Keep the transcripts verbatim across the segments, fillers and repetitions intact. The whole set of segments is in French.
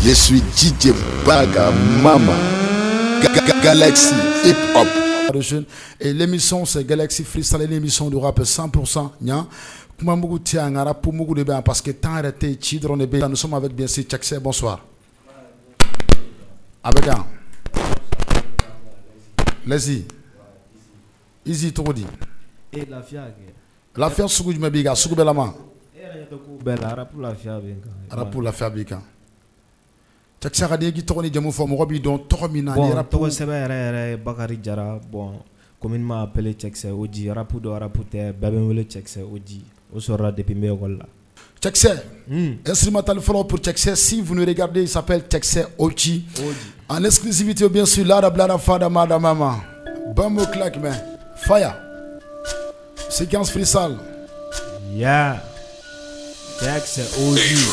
Je suis D J Baga Mama Galaxy Hip Hop. Et l'émission c'est Galaxy Freestyle, l'émission de rap cent pour cent. Parce que temps arrêté, nous sommes avec bien sûr Tchekse, bonsoir. Avec un. Lazy. Easy trop dit. Et la fière. La fière sougou du Mebiga, sougou belama. Arapu la fière bika. Arapu la fière bika. Tchekse a dit qu'il tourne jamu forme robi don tormina. Bon, toi c'est vrai, Bakari Jara, bon, comme il m'a appelé Tchekse, Oji, Arapu do Arapu te, bébé wele Tchekse, Oji. On sera depuis Meogola. Tchekse, instrumental follow pour Tchekse. Si vous nous regardez, il s'appelle Tchekse Oji. En exclusivité, bien sûr, Lara Blada Fada Mada Mama. Bambo claque, mais fire. Séquence freestyle. Yeah. Tchekse Oji.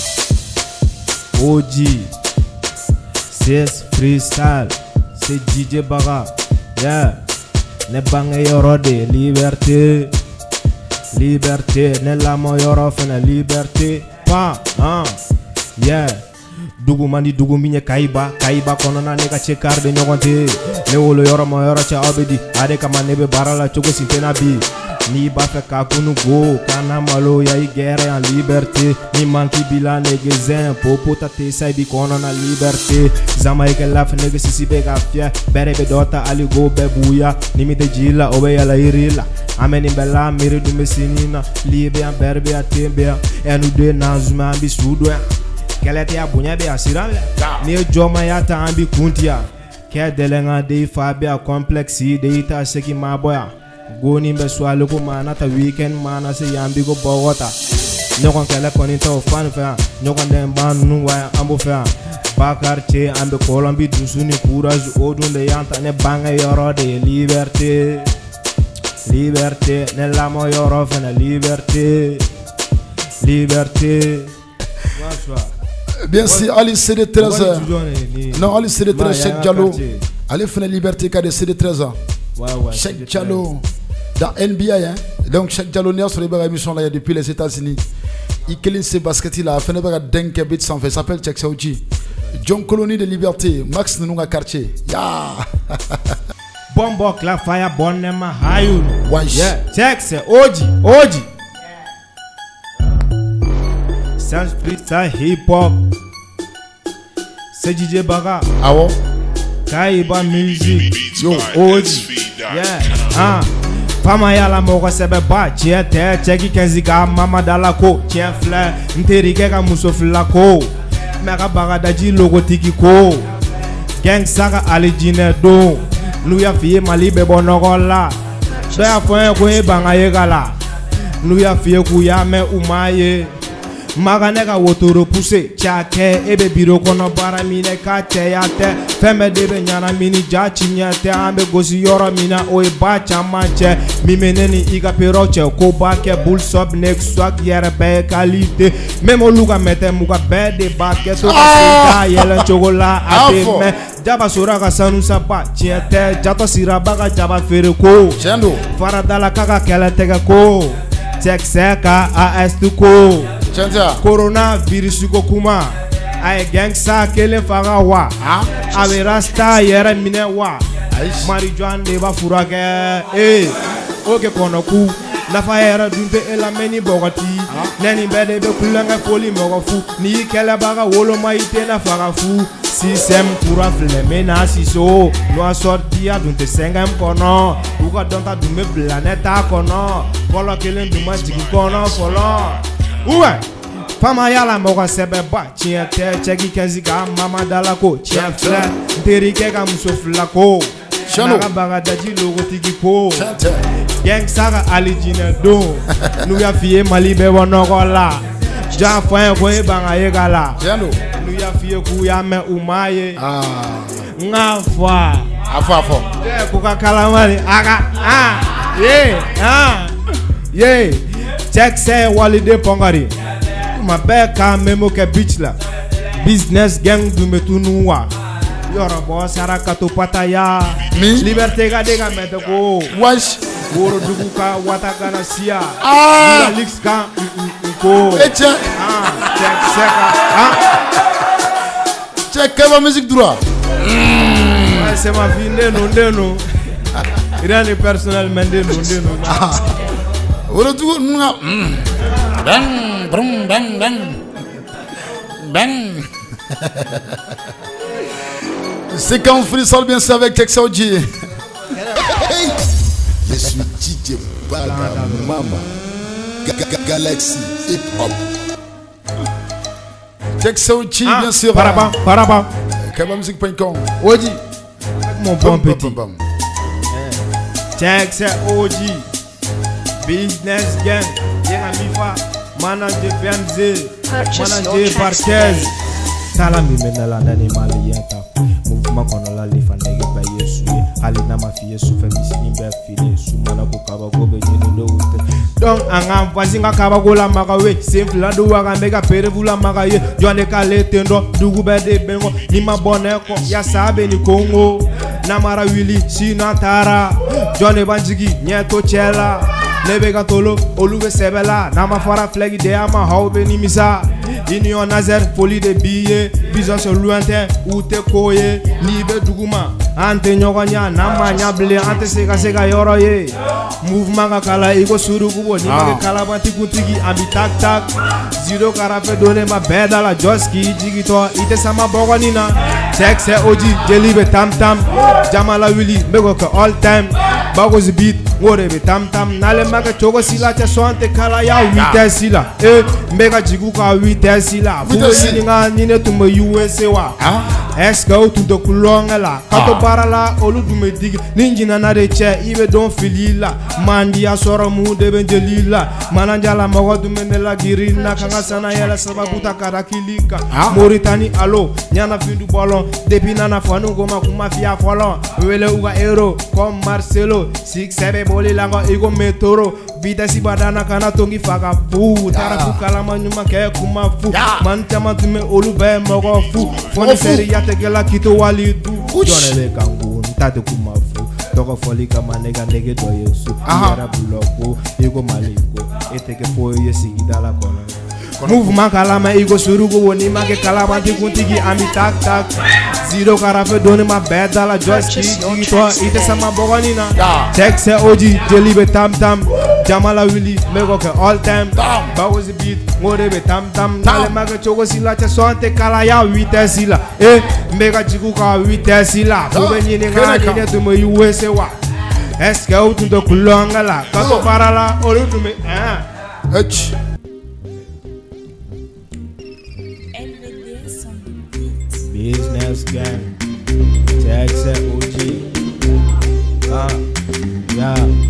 Oji. C'est freestyle. C'est D J Baga. Yeah. Ne bange yorode liberté. Liberté, nella moyoro fena liberté, pa, ah, yeah. Dugu mani dugu minye kaiba, kaiba kono na neka chekar de nyogonte. Ne wolo yoro moyoro cha obedi, ade kama nebe barala chogo sintena bi. Ni ba fe kakunu go, kana malo ya igere en liberté. Ni manki bila negezin, popo tate saibi kono na liberté. Zama eke laf nege sisi bega fie, bere bedota ali go bebuya. Ni mi de jila obe ya la irila. Ameni bella miri du mesinina, libe an berbe a tembe. Enu de nazuma ambi sudwe. Kelete ya bunya be asirame. Ni joma ya ta ambi kuntia. Ke delenga de fabi a complexi de ita seki maboya. Goni mbe swalo ko mana ta weekend mana se yambi go Bogota. Nyokon kele konita o fan fa, nyokon den ban nu wa ambo fa. Bakar che ambe kolombi dusuni courage odunde yanta ne banga yoro de liberté. Liberté, nella moyoro fena liberté. Liberté. Bien sûr, allez c'est de treize heures. Non, allez c'est de treize Cheikh Diallo. Allez fena liberté car c'est de treize ans. Cheikh Diallo dans N B A hein. Donc Cheikh Diallo n'est sur les émissions là depuis les États-Unis. Il kelin ce basket là, fena ba denke bit sans fait, s'appelle Tchekse Oji. John Colonie de Liberté, Max Nunga quartier. Ya. Bombok la fire bonema hayun. Yeah. Tchekse Oji, Oji. Sans freestyle hip hop. C'est D J Baga. Awo. Kaiba music. Yo Oji. Yeah. Ah. Pama yala mogo sebe ba. Chia te cheki kenzika mama dala ko. Chia fle. Nteri keka muso fla ko. Mega baga daji logo tiki ko. Gang saka alijine do. Nous ya fiye mali bebo nogola. So ya fwen kwe banga ye gala. Nous ya fiye kuya me umaye. Maganeka wotoro puse. Chake ebe biro kono bara mine kate ya te. Feme debe nyana mini jachi nyate. Ambe gosi yoro mina oe bacha manche. Mimeneni iga peroche. Kobake bull sub nek swag yere be kalite. Memo luga mete muga bede bake. To kasita yelen chogola ate me. Jaba suraga sanu sapa chiete jato sirabaga jaba fereko chendo faradala kaka kele tega ko Tchekse ka as tu ko chenda corona virus ko kuma ay gangsa kele faga wa ave rasta yere mine wa mari joan de ba furake eh oke kono ku la fayera dunte ela meni bogati neni bede be kulanga foli mogofu ni kele baga wolo maite na faga fu système pour affler mena siso no sorti a dunte sengam kono uga donta dume planeta kono polo kelen duma jigi kono polo uwe fama yala mogo sebe ba chiete cheki kenzika mama dalako chiefle terike ka musofla ko Naga baga daji logo tiki ko. Gang saka alijine do. Nou ya fiye mali bebo nogola. Ja fwen kwe banga ye gala. Nou ya fiye kuya me umaye. Nga fwa. Afwa afwa. Yeah, kuka kalamari. Aga. Ah. Yeah. Ah. Yeah. Tchekse walide pongari. Ma beka memo ke bitch la. Business gang du metunuwa. Yoro bo sara kato pataya. Mi liberté ga de ga mete ko. Wash. Woro dugu ka wata kana sia. Ah. Lix ka ko. Eche. Ah. Tchekse ka. Ah. Eh, quelle va musique droit? C'est ma fille, non, non. Rien de personnel, mais non, non. Au retour, bang, bang, bang, bang. Bang. Séquence freestyle bien sûr avec Texas O G. Je suis D J Baga Mama Galaxy Hip Hop. Texas O G bien sûr. Parabam, parabam. Kabamzik point com. O G. Mon bon petit. Texas O G. Business gang. Yenga mifa. Manager Benze. Manager Parquez. Salami menala nani mali yenta. Mouvement kono la lifa nege ba yesu. Ali na ma fie su fe misini be file. Su mana ko kaba go be nyino do ute. Donc anga vazinga kaba go la maka we. Simple la do waga mega pere vula maka ye. Jone ka le tendo dugu be de bengo. Ni ma boneko ya sabe ni Congo. Namara wili sinatara. Jone banjigi nyeto chela. Nebega tolo oluwe sebela. Nama fara flagi de ama haube ni misa. Union Nazer, folie de billets, vision sur lointain, ou te koye, libe duguma, ante nyogonya, nama nyable, ante sega sega yoroye. Mouvement kakala, ego suru kubo, ni mage kalabanti kuntigi, ambi tak tak. Zero karafe donne ma beda la joski, jigito, ite sama bogonina. Texas O G, jelibe tam tam, jamala willy, mego ke all time. Bagos beat, wore be tam tam, nale maga chogo sila, cha soante kala ya wite sila. Eh, mega jigu ka wite sila. Fugo yininga nine tume U S A wa. Eska o tudo kulonga la. Kato barala olu dume dig. Ninjina na de che ibe don filila. Mandi asoro mu de benjelila. Mananjala mawa dume nela girina. Kanga sana yela sababuta karakilika. Mauritani alo, nyana findu bolon. Depi nana fanu goma kumafia folon. Wele uga ero, comme Marcelo. Six sebe boli lango ego metoro. Vida si badana kana tongi faga fu. Tara fu kalama nyuma ke kuma fu. Man chama tume olu be mogo fu. Foni seri ya tegela kito wali du. Jone le kangu ntate kuma fu. Toko foli kama nega nege do yesu. Yara buloko ego maliko. Eteke fo yesi idala kona. Mouvement kalama ego surugo woni make kalama tikuntigi ami tak tak. Zero karafe donne ma beda la joski to ite sama bogonina. Texas O G jelibe tam tam. Jamala willy mego ke all time. Bagos beat ngore be tam tam. Nale maga chogo sila cha soante kala ya wite sila. Eh mega jigu ka wite sila. Fube nyine nga nyine tume U S A wa. Eske o tundo kulonga la. Kato parala olu tume eh. H. Business gang, Texas O G, ah, yeah,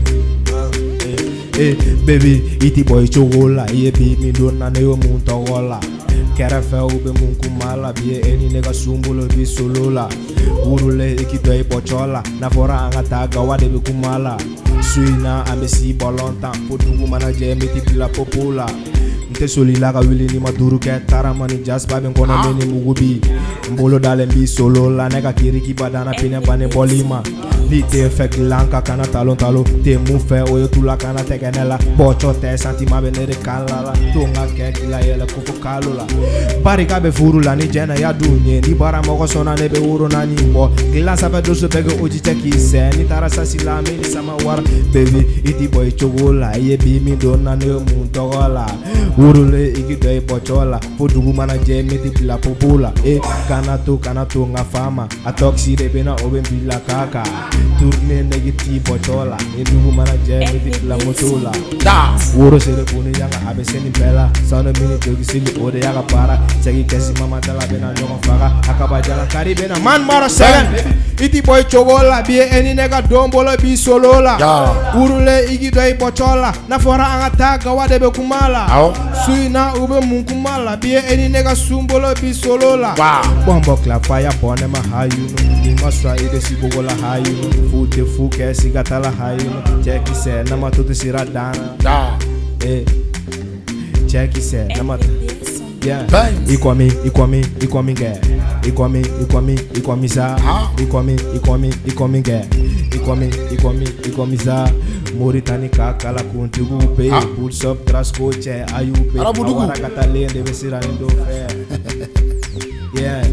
eh, eh, baby, iti boy chogola, ye baby dona neo muntogola, kerafe ube munkumala, bie eni nega sumbulo bi solola, urule ikito e pochola, na fora angataga wade be kumala, suina amesi bolonta, potugu manaje miti pila popola. Nte soli la ka wili ni maduru ke taramani jaspa ben kona meni mugubi mbolo dale mbi solo la nega kiriki badana pine bane bolima Di te fek lanka kana talon talo te mufe oyo tula kana tekenela bocho te santima benere kalala tunga keki la yele kufu kalula bari kabe furu la ni jena ya dunye ni bara moko sona nebe uro na nimbo glasa pe doso pege oji teki se ni tarasa sila mini sama war baby iti boy chogola ye bi mi dona ne muntogola urule igi doy bochola podugu mana je meti bila popula e kana to kana to nga fama atoksi de bena oben bila kaka tourne negiti bochola e dugu mana je meti bila motola da uro sele kuni yanga abeseni bela sana mini dogi sili ode yaga para segi kesi mama dala bena nyoko faga akaba jala kari bena man mara seven iti boy chogola bie eni nega dombolo bi solola urule igi doy bochola na fora angataga wadebe kumala suina ube munkumala bie eni nega sumbolo bi solola bombo clap fire pone ma hayuno ni maswa ide sibogola hayuno fute fuke sigatala hayuno cheki se na matutu siradana da eh cheki se na matutu yeah ikwami ikwami ikwami ge ikwami ikwami ikwami za ikwami ikwami ikwami ge ikwami ikwami ikwami za Mauritani kakala kuntigu pe pulls up trasco che ayupe awara katalende besira ndo fe yeah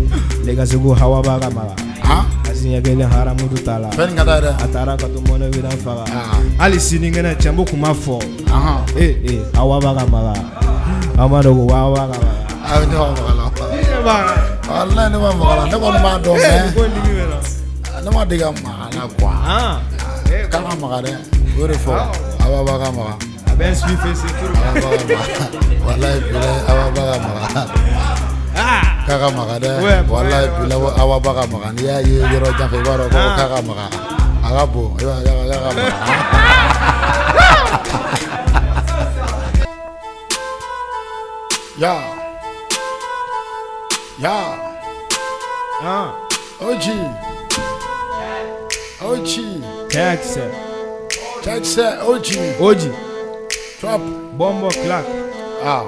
les gars go hawa baga maga ah asinya gele haramu dutala ben ngadara atara ka to mona wira faga ali siningena chambo kuma fo aha eh eh hawa baga maga amado go hawa baga maga ah ne wa magala wallahi ne wa magala ne ko ma do me ne ma diga magala kwa ah kama magare ore fo hawa baga maga ben suis fait c'est tout wallahi bila hawa baga maga ah kaka magade wallahi bila hawa baga maga ni ya ye yoro jafe baro ko kaka maga agabo ya ya kaka maga ya ya ah oji oji Texas Texas oji oji Trap bombo clap ah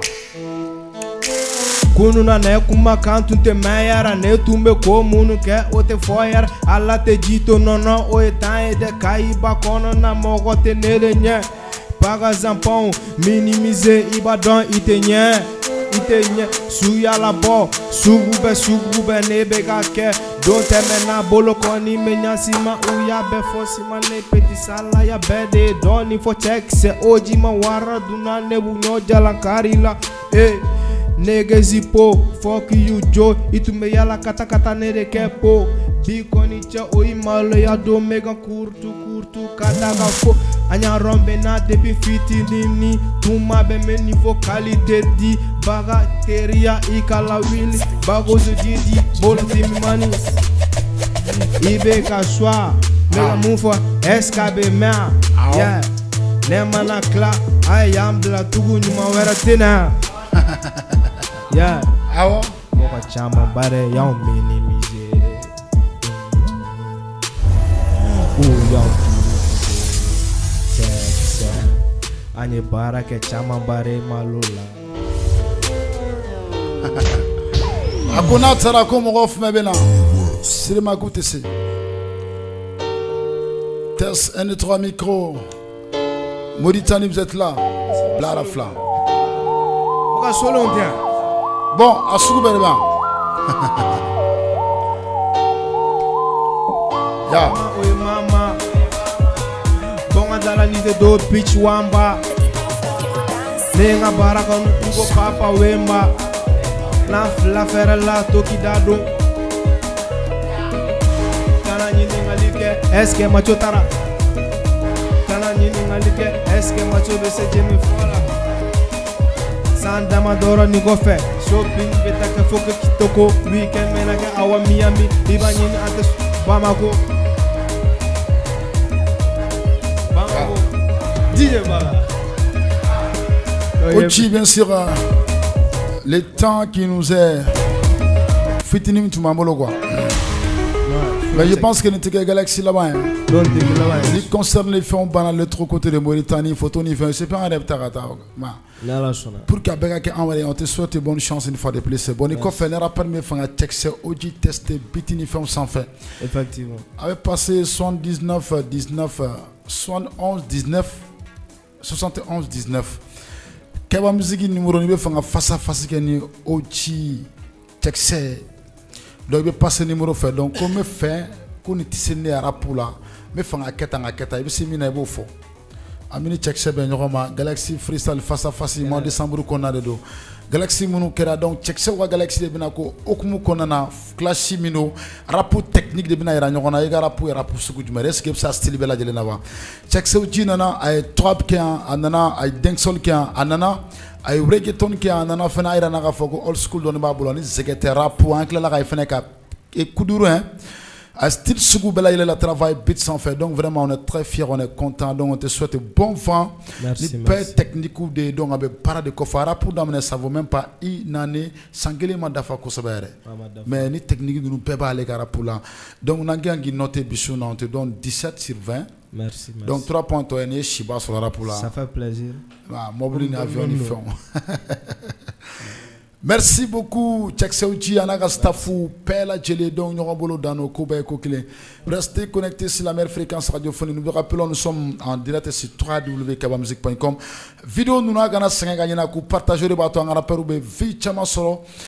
kununa ne kuma kantu te mayara ne tumbe ko munu ke o te foyar alla te jito nono o e tai de kai ba kono na mogo te nele nye paga zampon minimiser ibadon itenye itenye suya la bo sugube sugube ne bega ke don te mena bolo koni menya sima uya be fosima ne peti sala ya bede doni fo check se oji ma wara duna ne bunyo jalankari la eh nigga zipo fuck you Joe itume yala kata kata nere kepo bikoni cha oi malo ya do mega kurtu kurtu kata gafo anya rombe na depi fiti nini tuma be me niveau qualité di baga teria ikala wili bago zo didi bol timi mani ibe kaswa mega mufa eskabe ma yeah nemana kla I am la tugu nyuma wera tena yeah awo moka chama bare ya minimize o ya se anye bara ke chama bare malula akuna tsara ko mo gof mebena sirima kutese test un trois micro Mauritanie vous êtes là bla la fla moka solo bien bon asuku berba ya oy mama bon andala ni de do pitch wamba nenga baraka nugo papa wemba na la fera la toki dado kana nyini ngalike eske macho tara kana nyini ngalike eske macho bese jemi fola sanda madoro ni gofe shopping betaka foka kitoko weekend menaka awa Miami iba nyini ante Bamako Bamako D J Baga Ochi bien sûr euh, le temps qui nous est fitinim tu m'ambolo quoi. Mais je pense que nous sommes Galaxy là-bas. Il concerne les faits banal l'autre côté de Mauritanie, photo ni fait, c'est pas un rêve tarata. Pour qu'Abega on te souhaite bonne chance une fois de plus. Bon, il faut faire permis faire un texte Oji tester bitini fait sans fait. Effectivement. Avait passé soixante-dix-neuf dix-neuf soixante-onze dix-neuf soixante-onze dix-neuf. Keba musique numéro ni faire face à face que ni Oji texte. Donc il passe le numéro fait donc comme fait qu'on est tissé à rapula mais fait un quête en quête il s'est mis à beau faux amini check c'est bien normal Galaxy Freestyle face à face mois de décembre qu'on a de dos Galaxy munu kera donc check c'est wa Galaxy de binako okumu konana clash mino rapu technique de binaira nyona yega rapu rapu suku du est-ce que ça style bela de nava check c'est uji nana ay trap ki anana ay dancehall ki anana ay reggaeton ki anana fena ira naga foko old school don babulo ni zegete rapu ankla la fena ka et kuduru hein à style Sougou Bela, il est le travail bit sans fait. Donc vraiment on est très fiers, on est content. Donc on te souhaite bon vent. Merci. Les techniques ou des donc avec para de kofara pour d'amener ça vaut même pas une année sans que les mandafa kosabere. Mais ni technique nous peut pas aller pour là. Donc on a gagné noté bichou on te donne dix-sept sur vingt. Merci, merci. Donc trois points toi et Shiba sur la rapula. Ça fait plaisir. Ah, mobile ni avion ni fond. Merci beaucoup, Tchekseouji, Anaga Staffou, Pella Djele, donc Yorobolo Dano, Kobe Kokile. Restez connectés sur la meilleure fréquence radiophonique. Nous vous rappelons, nous sommes en direct sur w w w point kabamusic point com. Vidéo, nous avons gagné cinq gagné, nous partagez les bâtons, nous avons perdu Vichama Solo.